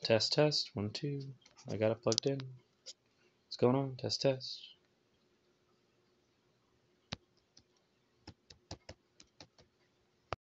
Test, test. 1, 2. I got it plugged in. What's going on? Test, test.